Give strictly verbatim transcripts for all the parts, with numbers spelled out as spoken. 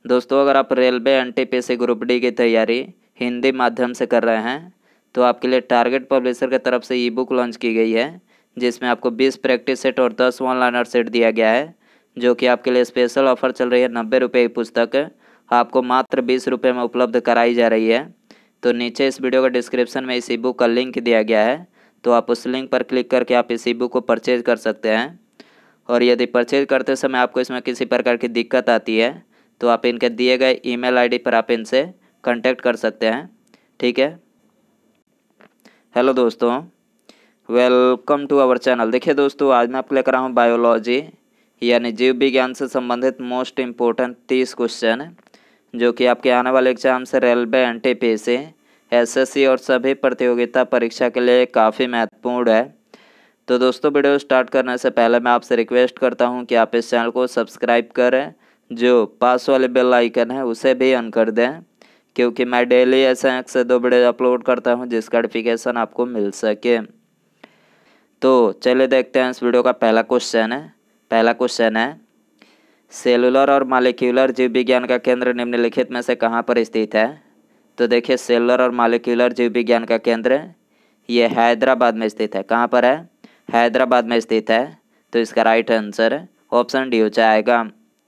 दोस्तों अगर आप रेलवे एनटीपीसी ग्रुप डी की तैयारी हिंदी माध्यम से कर रहे हैं तो आपके लिए टारगेट पब्लिशर की तरफ से ई बुक लॉन्च की गई है, जिसमें आपको बीस प्रैक्टिस सेट और दस वन लाइनर सेट दिया गया है, जो कि आपके लिए स्पेशल ऑफर चल रही है। नब्बे रुपये की पुस्तक आपको मात्र बीस रुपये में उपलब्ध कराई जा रही है। तो नीचे इस वीडियो का डिस्क्रिप्शन में इस ई बुक का लिंक दिया गया है, तो आप उस लिंक पर क्लिक करके आप इस ई बुक को परचेज कर सकते हैं। और यदि परचेज करते समय आपको इसमें किसी प्रकार की दिक्कत आती है तो आप इनके दिए गए ईमेल आईडी पर आप इनसे कांटेक्ट कर सकते हैं। ठीक है। हेलो दोस्तों, वेलकम टू आवर चैनल। देखिए दोस्तों, आज मैं आपको लेकर आया हूँ बायोलॉजी यानी जीव विज्ञान से संबंधित मोस्ट इम्पोर्टेंट तीस क्वेश्चन, जो कि आपके आने वाले एग्जाम से रेलवे एनटीपीसी एसएससी और सभी प्रतियोगिता परीक्षा के लिए काफ़ी महत्वपूर्ण है। तो दोस्तों, वीडियो स्टार्ट करने से पहले मैं आपसे रिक्वेस्ट करता हूं कि आप इस चैनल को सब्सक्राइब करें, जो पास वाले बेल आइकन है उसे भी ऑन कर दें, क्योंकि मैं डेली ऐसे एक से दो वीडियो अपलोड करता हूं जिसका नोटिफिकेशन आपको मिल सके। तो चलिए देखते हैं इस वीडियो का पहला क्वेश्चन है। पहला क्वेश्चन है, सेलुलर और मॉलिक्यूलर जीव विज्ञान का केंद्र निम्नलिखित में से कहाँ पर स्थित है? तो देखिए, सेलुलर और मॉलिक्यूलर जीव विज्ञान का केंद्र ये हैदराबाद में स्थित है। कहाँ पर है? हैदराबाद में स्थित है। तो इसका राइट आंसर ऑप्शन डी हो जाएगा।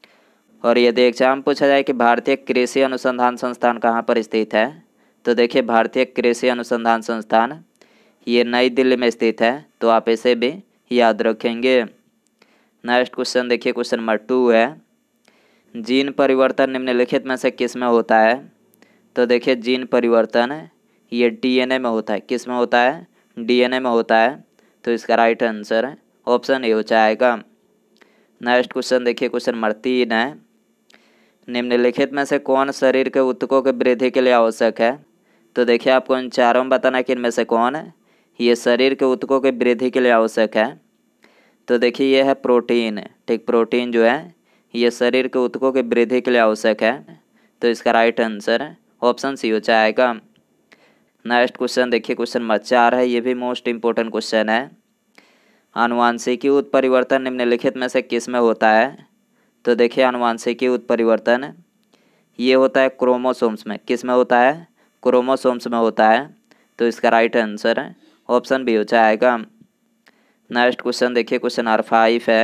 और यदि एग्जाम पूछा जाए कि भारतीय कृषि अनुसंधान संस्थान कहाँ पर स्थित है, तो देखिए, भारतीय कृषि अनुसंधान संस्थान ये नई दिल्ली में स्थित है, तो आप इसे भी याद रखेंगे। नेक्स्ट क्वेश्चन देखिए, क्वेश्चन नंबर टू है, जीन परिवर्तन निम्नलिखित में से किस में होता है? तो देखिए, जीन परिवर्तन ये डीएनए में होता है। किस में होता है? डीएनए में होता है। तो इसका राइट आंसर ऑप्शन ए हो जाएगा। नेक्स्ट क्वेश्चन देखिए, क्वेश्चन नंबर तीन है, निम्नलिखित में से कौन शरीर के ऊतकों की वृद्धि के लिए आवश्यक है? तो देखिए, आपको इन चारों में बताना है कि इनमें से कौन है ये शरीर के ऊतकों की वृद्धि के लिए आवश्यक है। तो देखिए, ये है प्रोटीन। ठीक, प्रोटीन जो है ये शरीर के ऊतकों की वृद्धि के लिए आवश्यक है। तो इसका राइट आंसर ऑप्शन सी हो जाएगा। नेक्स्ट क्वेश्चन देखिए, क्वेश्चन नंबर चार है, ये भी मोस्ट इम्पोर्टेंट क्वेश्चन है, आनुवांशिकी उत्परिवर्तन निम्नलिखित में से किस में होता है? तो देखिए, आनुवांशिकी उत्परिवर्तन ये होता है क्रोमोसोम्स में। किस में होता है? क्रोमोसोम्स में होता है। तो इसका राइट आंसर ऑप्शन बी हो जाएगा। नेक्स्ट क्वेश्चन देखिए, क्वेश्चन नंबर फाइव है,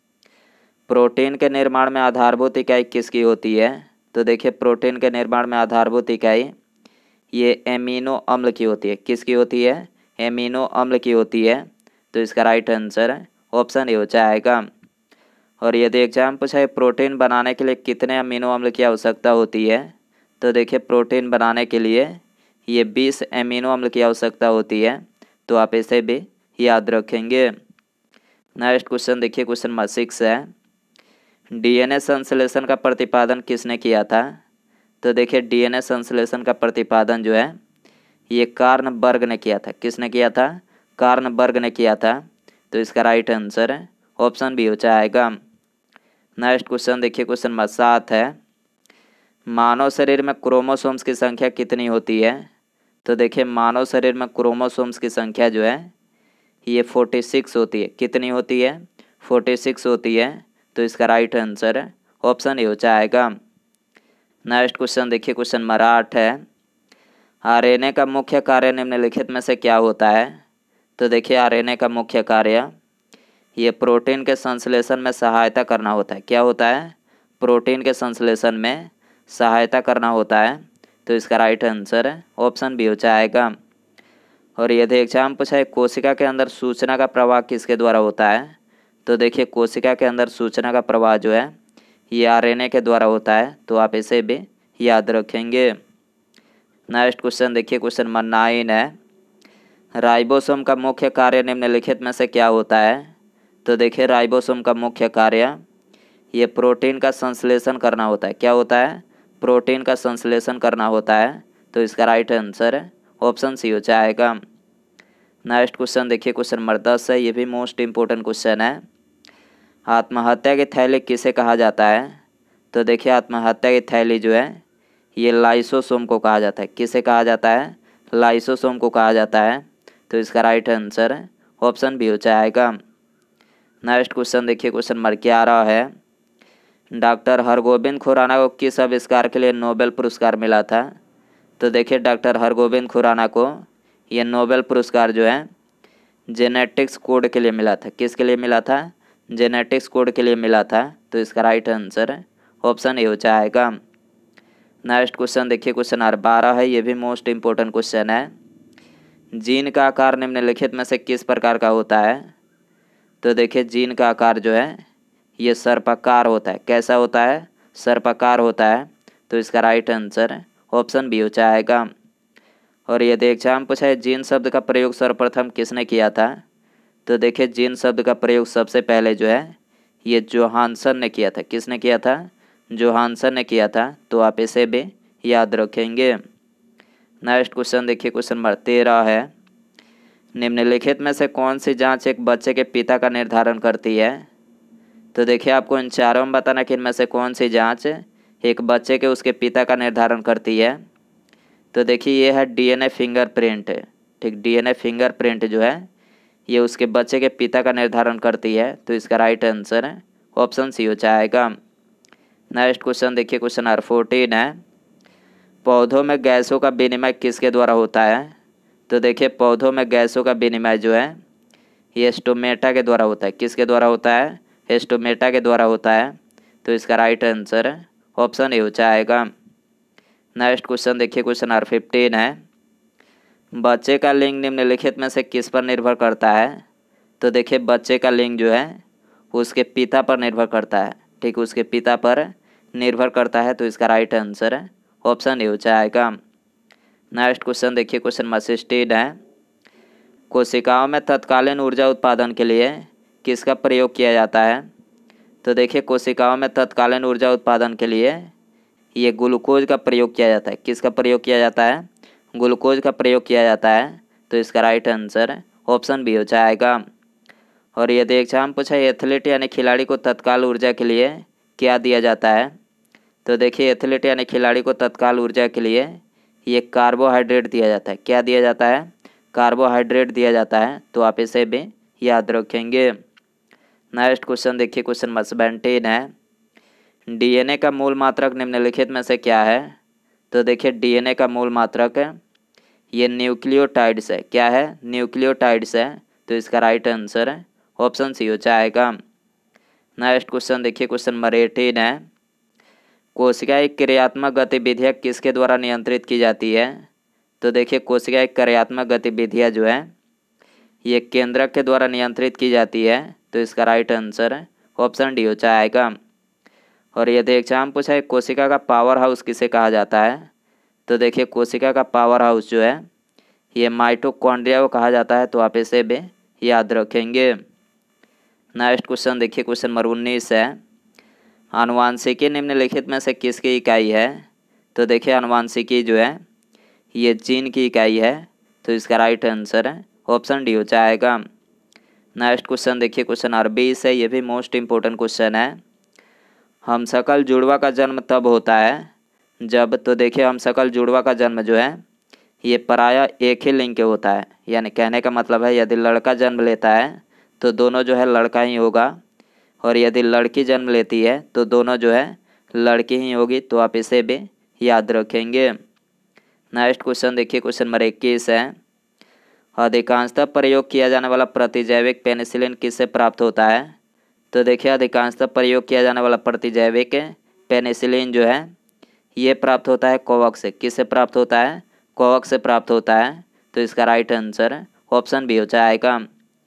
प्रोटीन के निर्माण में आधारभूत इकाई किसकी होती है? तो देखिए, प्रोटीन के निर्माण में आधारभूत इकाई ये एमिनो अम्ल की होती है। किसकी होती है? एमिनो अम्ल की होती है। तो इसका राइट आंसर ऑप्शन ए हो जाएगा। और यदि एग्जाम पूछा है प्रोटीन बनाने के लिए कितने अमीनो अम्ल की आवश्यकता होती है? तो देखिए, प्रोटीन बनाने के लिए ये बीस एमिनो अम्ल की आवश्यकता होती है। तो आप इसे भी याद रखेंगे। नेक्स्ट क्वेश्चन देखिए, क्वेश्चन नंबर सिक्स है, डीएनए संश्लेषण का प्रतिपादन किसने किया था? तो देखिए, डीएनए संश्लेषण का प्रतिपादन जो है ये कार्नबर्ग ने किया था। किसने किया था? कार्नबर्ग ने किया था। तो इसका राइट आंसर ऑप्शन बी हो जाएगा। नेक्स्ट क्वेश्चन देखिए, क्वेश्चन नंबर सात है, मानव शरीर में क्रोमोसोम्स की संख्या कितनी होती है? तो देखिए, मानव शरीर में क्रोमोसोम्स की संख्या जो है ये फोर्टी सिक्स होती है। कितनी होती है? फोर्टी सिक्स होती है। तो इसका राइट आंसर ऑप्शन ए हो जाएगा। नेक्स्ट क्वेश्चन देखिए, क्वेश्चन नंबर आठ है, आरएनए का मुख्य कार्य निम्नलिखित में से क्या होता है? तो देखिए, आरएनए का मुख्य कार्य ये प्रोटीन के संश्लेषण में सहायता करना होता है। क्या होता है? प्रोटीन के संश्लेषण में सहायता करना होता है। तो इसका राइट आंसर ऑप्शन बी हो जाएगा। और यदि एग्जाम पूछा है कोशिका के अंदर सूचना का प्रवाह किसके द्वारा होता है? तो देखिए, कोशिका के अंदर सूचना का प्रवाह जो है ये आरएनए के द्वारा होता है। तो आप इसे भी याद रखेंगे। नेक्स्ट क्वेश्चन देखिए, क्वेश्चन नंबर नाइन है, राइबोसोम का मुख्य कार्य निम्नलिखित में से क्या होता है? तो देखिए, राइबोसोम का मुख्य कार्य ये प्रोटीन का संश्लेषण करना होता है। क्या होता है? प्रोटीन का संश्लेषण करना होता है। तो इसका राइट आंसर ऑप्शन सी हो जाएगा। नेक्स्ट क्वेश्चन देखिए, क्वेश्चन नंबर दस है, ये भी मोस्ट इम्पोर्टेंट क्वेश्चन है, आत्महत्या की थैली किसे कहा जाता है? तो देखिए, आत्महत्या की थैली जो है ये लाइसोसोम को कहा जाता है। किसे कहा जाता है? लाइसोसोम को कहा जाता है। तो इसका राइट आंसर ऑप्शन बी हो जाएगा। नेक्स्ट क्वेश्चन देखिए, क्वेश्चन नंबर ग्यारह है, डॉक्टर हरगोविंद खुराना को किस आविष्कार के लिए नोबेल पुरस्कार मिला था? तो देखिए डॉक्टर हरगोविंद खुराना को ये नोबेल पुरस्कार जो है जेनेटिक्स कोड के लिए मिला था। किसके लिए मिला था? जेनेटिक्स कोड के लिए मिला था। तो इसका राइट आंसर ऑप्शन ए हो जाएगा। नेक्स्ट क्वेश्चन देखिए, क्वेश्चन नंबर बारह है, ये भी मोस्ट इम्पोर्टेंट क्वेश्चन है। जीन का आकार निम्नलिखित में से किस प्रकार का होता है? तो देखिए जीन का आकार जो है ये सर्पाकार होता है। कैसा होता है? सर्पाकार होता है। तो इसका राइट आंसर ऑप्शन बी हो जाएगा। और यदि एग्जाम पूछा है जीन शब्द का प्रयोग सर्वप्रथम किसने किया था? तो देखिए जीन शब्द का प्रयोग सबसे पहले जो है ये जोहानसन ने किया था। किसने किया था? जोहानसन ने किया था। तो आप इसे भी याद रखेंगे। नेक्स्ट क्वेश्चन देखिए, क्वेश्चन नंबर तेरह है, निम्नलिखित में से कौन सी जांच एक बच्चे के पिता का निर्धारण करती है? तो देखिए आपको इन चारों में बताना कि इनमें से कौन सी जांच एक बच्चे के उसके पिता का निर्धारण करती है। तो देखिए ये है डीएनए फिंगरप्रिंट। ठीक, डीएनए फिंगरप्रिंट जो है ये उसके बच्चे के पिता का निर्धारण करती है। तो इसका राइट आंसर ऑप्शन सी हो जाएगा। नेक्स्ट क्वेश्चन देखिए, क्वेश्चन नंबर फोर्टीन है, पौधों में गैसों का विनिमय किसके द्वारा होता है? तो देखिए पौधों में गैसों का विनिमय जो है ये स्टोमेटा के द्वारा होता है। किसके द्वारा होता है? स्टोमेटा के द्वारा होता है। तो इसका राइट आंसर ऑप्शन ए हो जाएगा। नेक्स्ट क्वेश्चन देखिए, क्वेश्चन नंबर फिफ्टीन है, बच्चे का लिंग निम्नलिखित में से किस पर निर्भर करता है? तो देखिए बच्चे का लिंग जो है उसके पिता पर निर्भर करता है। ठीक, उसके पिता पर निर्भर करता है। तो इसका राइट आंसर ऑप्शन ए हो जाएगा। नेक्स्ट क्वेश्चन देखिए, क्वेश्चन नंबर सिक्सटीन है, कोशिकाओं में तत्कालीन ऊर्जा उत्पादन के लिए किसका प्रयोग किया जाता है? तो देखिए कोशिकाओं में तत्कालीन ऊर्जा उत्पादन के लिए ये ग्लूकोज का प्रयोग किया जाता है। किसका प्रयोग किया जाता है? ग्लूकोज का प्रयोग किया जाता है। तो इसका राइट आंसर ऑप्शन बी हो जाएगा। और यदि एग्जाम पूछा एथलीट यानी खिलाड़ी को तत्काल ऊर्जा के लिए क्या दिया जाता है? तो देखिए एथलीट यानी खिलाड़ी को तत्काल ऊर्जा के लिए ये कार्बोहाइड्रेट दिया जाता है। क्या दिया जाता है? कार्बोहाइड्रेट दिया जाता है। तो आप इसे भी याद रखेंगे। नेक्स्ट क्वेश्चन देखिए, क्वेश्चन नंबर सेवेंटीन है, डीएनए का मूल मात्रक निम्नलिखित में से क्या है? तो देखिए डीएनए का मूल मात्रक ये न्यूक्लियोटाइड्स है। क्या है? न्यूक्लियोटाइड्स है। तो इसका राइट आंसर ऑप्शन सी हो जाएगा। नेक्स्ट क्वेश्चन देखिए, क्वेश्चन नंबर एटीन है, कोशिका की क्रियात्मक गतिविधियाँ किसके द्वारा नियंत्रित की जाती है? तो देखिए कोशिका की क्रियात्मक गतिविधियाँ जो है ये केंद्रक के द्वारा नियंत्रित की जाती है। तो इसका राइट आंसर ऑप्शन डी हो जाएगा। और यदि एग्जाम पूछा है कोशिका का पावर हाउस किसे कहा जाता है? तो देखिए कोशिका का पावर हाउस जो है ये माइटोकॉन्ड्रिया को कहा जाता है। तो आप इसे भी याद रखेंगे। नेक्स्ट क्वेश्चन देखिए, क्वेश्चन नंबर उन्नीस है, आनुवांशिकी निम्नलिखित में से किसकी इकाई है? तो देखिए आनुवांशिकी जो है ये जीन की इकाई है। तो इसका राइट आंसर ऑप्शन डी हो जाएगा। नेक्स्ट क्वेश्चन देखिए, क्वेश्चन नंबर बीस है, ये भी मोस्ट इम्पोर्टेंट क्वेश्चन है, हम सकल जुड़वा का जन्म तब होता है जब, तो देखिए हम सकल जुड़वा का जन्म जो है ये प्रायः एक ही लिंग के होता है। यानी कहने का मतलब है यदि लड़का जन्म लेता है तो दोनों जो है लड़का ही होगा, और यदि लड़की जन्म लेती है तो दोनों जो है लड़की ही होगी। तो आप इसे भी याद रखेंगे। नेक्स्ट क्वेश्चन देखिए, क्वेश्चन नंबर इक्कीस है, अधिकांशतः प्रयोग किया जाने वाला प्रतिजैविक पेनिसिलिन किससे प्राप्त होता है? तो देखिए अधिकांशतः प्रयोग किया जाने वाला प्रतिजैविक पेनिसिलिन जो है ये प्राप्त होता है कोवैक्स से। किससे प्राप्त होता है? कोवैक्स से प्राप्त होता है। तो इसका राइट आंसर ऑप्शन बी हो जाएगा।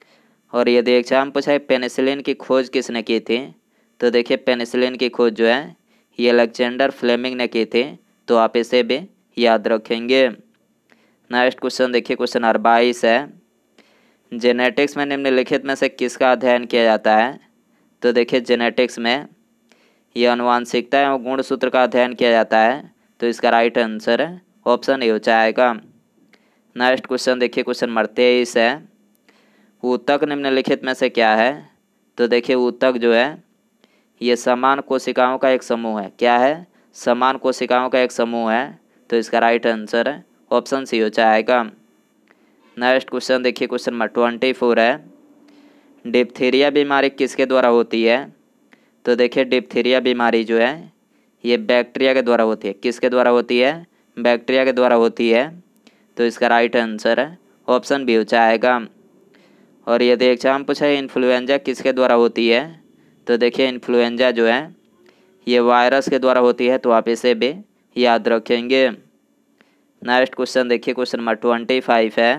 और यदि एग्जाम पूछा है पेनिसिलिन की खोज किसने की थी? तो देखिए पेनिसिलिन की खोज जो है ये अलेक्जेंडर फ्लेमिंग ने की थी। तो आप इसे भी याद रखेंगे। नेक्स्ट क्वेश्चन देखिए, क्वेश्चन नंबर बाईस है, जेनेटिक्स में निम्नलिखित में से किसका अध्ययन किया जाता है? तो देखिए जेनेटिक्स में ये आनुवांशिकता एवं गुणसूत्र का अध्ययन किया जाता है। तो इसका राइट आंसर ऑप्शन ए हो जाएगा। नेक्स्ट क्वेश्चन देखिए, क्वेश्चन नंबर तेईस है, ऊतक निम्नलिखित में से क्या है? तो देखिए ऊतक जो है ये समान कोशिकाओं का एक समूह है। क्या है? समान कोशिकाओं का एक समूह है। तो इसका राइट आंसर ऑप्शन सी हो जाएगा। नेक्स्ट क्वेश्चन देखिए, क्वेश्चन नंबर ट्वेंटी फोर है, डिप्थीरिया बीमारी किसके द्वारा होती है? तो देखिए डिप्थीरिया बीमारी जो है ये बैक्टीरिया के द्वारा होती है। किसके द्वारा होती है? बैक्टीरिया के द्वारा होती है। तो इसका राइट आंसर है ऑप्शन बी हो जाएगा। और यदि एग्जाम पूछा है इन्फ्लुएंजा किसके द्वारा होती है, तो देखिए इन्फ्लुएंजा जो है ये वायरस के द्वारा होती है, तो आप इसे भी याद रखेंगे। नेक्स्ट क्वेश्चन देखिए, क्वेश्चन नंबर ट्वेंटी फाइव है,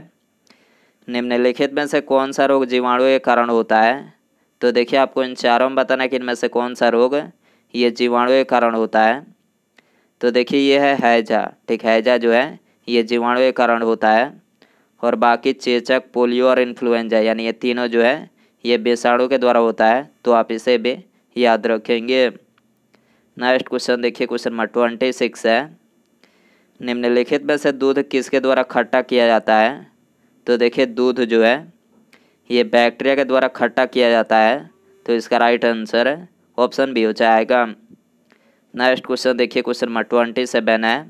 निम्नलिखित में से कौन सा रोग जीवाणु के कारण होता है? तो देखिए आपको इन चारों में बताना है कि इनमें से कौन सा रोग ये जीवाणु के कारण होता है। तो देखिए ये है हैजा, ठीक, हैजा जो है ये जीवाणु के कारण होता है। और बाकी चेचक, पोलियो और इन्फ्लुएंजा यानी ये तीनों जो है ये विषाणु के द्वारा होता है, तो आप इसे भी याद रखेंगे। नेक्स्ट क्वेश्चन देखिए, क्वेश्चन नंबर ट्वेंटी सिक्स है, निम्नलिखित में से दूध किसके द्वारा खट्टा किया जाता है? तो देखिए दूध जो है ये बैक्टीरिया के द्वारा खट्टा किया जाता है, तो इसका राइट आंसर है ऑप्शन बी हो जाएगा। नेक्स्ट क्वेश्चन देखिए, क्वेश्चन नंबर ट्वेंटी सेवन है,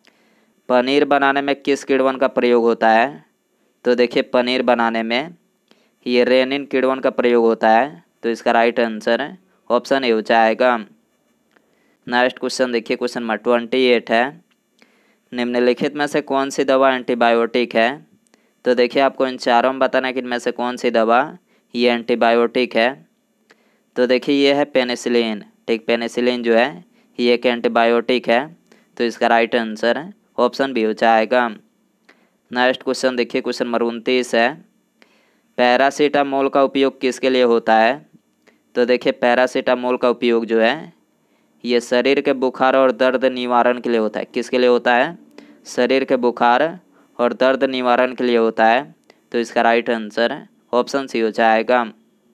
पनीर बनाने में किस किण्वन का प्रयोग होता है? तो देखिए पनीर बनाने में ये रेनिन किण्वन का प्रयोग होता है, तो इसका राइट आंसर है ऑप्शन ए हो जाएगा। नेक्स्ट क्वेश्चन देखिए, क्वेश्चन नंबर ट्वेंटी एट है, निम्नलिखित में से कौन सी दवा एंटीबायोटिक है? तो देखिए आपको इन चारों में बताना है कि इनमें से कौन सी दवा ये एंटीबायोटिक है। तो देखिए ये है पेनिसिलिन, ठीक, पेनिसिलिन जो है ये एक एंटीबायोटिक है, तो इसका राइट आंसर है ऑप्शन बी हो जाएगा। नेक्स्ट क्वेश्चन देखिए, क्वेश्चन नंबर उनतीस है, पैरासीटामोल का उपयोग किसके लिए होता है? तो देखिए पैरासीटामोल का उपयोग जो है ये शरीर के बुखार और दर्द निवारण के लिए होता है। किसके लिए होता है? शरीर के बुखार और दर्द निवारण के लिए होता है, तो इसका राइट आंसर है ऑप्शन सी हो जाएगा।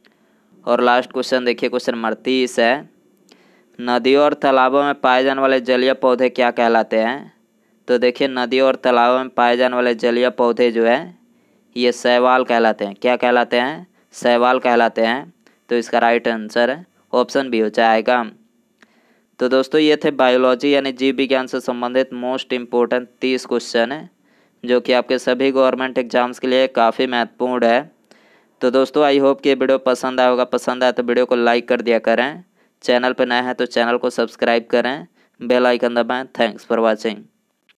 और लास्ट क्वेश्चन देखिए, क्वेश्चन नंबर तीस है, नदियों और तालाबों में पाए जाने वाले जलीय पौधे क्या कहलाते हैं? तो देखिए नदियों और तालाबों में पाए जाने वाले जलीय पौधे जो है ये शैवाल कहलाते हैं। क्या कहलाते हैं? शैवाल कहलाते हैं, तो इसका राइट आंसर है ऑप्शन बी हो जाएगा। तो दोस्तों ये थे बायोलॉजी यानी जीव विज्ञान से संबंधित मोस्ट इम्पोर्टेंट तीस क्वेश्चन है, जो कि आपके सभी गवर्नमेंट एग्जाम्स के लिए काफ़ी महत्वपूर्ण है। तो दोस्तों आई होप कि ये वीडियो पसंद आया होगा। पसंद आया तो वीडियो को लाइक कर दिया करें, चैनल पर नए हैं तो चैनल को सब्सक्राइब करें, बेल आइकन दबाएं। Thanks for watching.